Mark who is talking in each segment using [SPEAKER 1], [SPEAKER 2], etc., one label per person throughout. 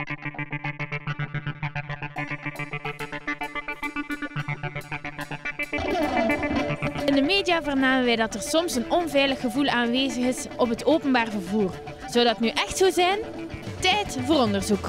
[SPEAKER 1] In de media vernamen wij dat er soms een onveilig gevoel aanwezig is op het openbaar vervoer. Zou dat nu echt zo zijn? Tijd voor onderzoek.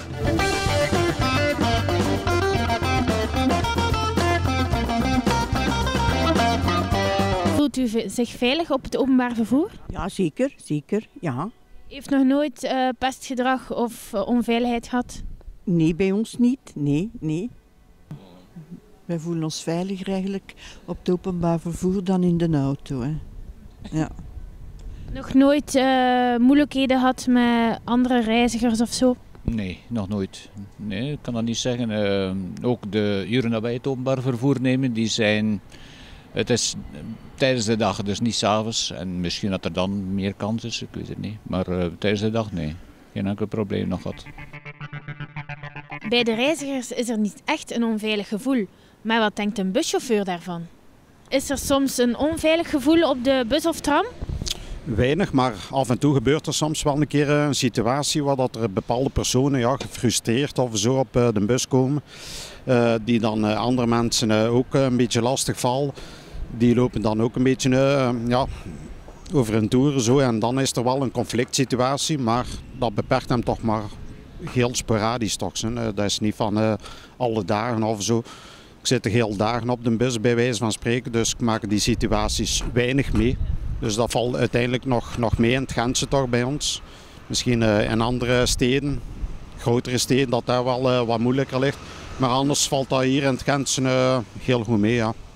[SPEAKER 1] Voelt u zich veilig op het openbaar vervoer?
[SPEAKER 2] Ja, zeker, zeker, ja.
[SPEAKER 1] Heeft nog nooit pestgedrag of onveiligheid gehad?
[SPEAKER 2] Nee, bij ons niet, nee. Wij voelen ons veiliger eigenlijk op het openbaar vervoer dan in de auto. Hè. Ja.
[SPEAKER 1] Nog nooit moeilijkheden gehad met andere reizigers of zo?
[SPEAKER 3] Nee, nog nooit. Nee, ik kan dat niet zeggen. Ook de uren dat wij het openbaar vervoer nemen, het is tijdens de dag, dus niet 's avonds. En misschien dat er dan meer kans is, ik weet het niet. Maar tijdens de dag, nee. Geen enkel probleem nog gehad.
[SPEAKER 1] Bij de reizigers is er niet echt een onveilig gevoel. Maar wat denkt een buschauffeur daarvan? Is er soms een onveilig gevoel op de bus of tram?
[SPEAKER 4] Weinig, maar af en toe gebeurt er soms wel een keer een situatie waar dat er bepaalde personen gefrustreerd of zo op de bus komen. Die dan andere mensen ook een beetje lastig vallen. Die lopen dan ook een beetje over hun toeren zo. En dan is er wel een conflict situatie, maar dat beperkt hem toch maar heel sporadisch toch. Dat is niet van alle dagen of zo. Ik zit heel dagen op de bus bij wijze van spreken, dus ik maak die situaties weinig mee. Dus dat valt uiteindelijk nog mee in het Gentse toch bij ons. Misschien in andere steden, grotere steden, dat daar wel wat moeilijker ligt. Maar anders valt dat hier in het Gentse heel goed mee, ja.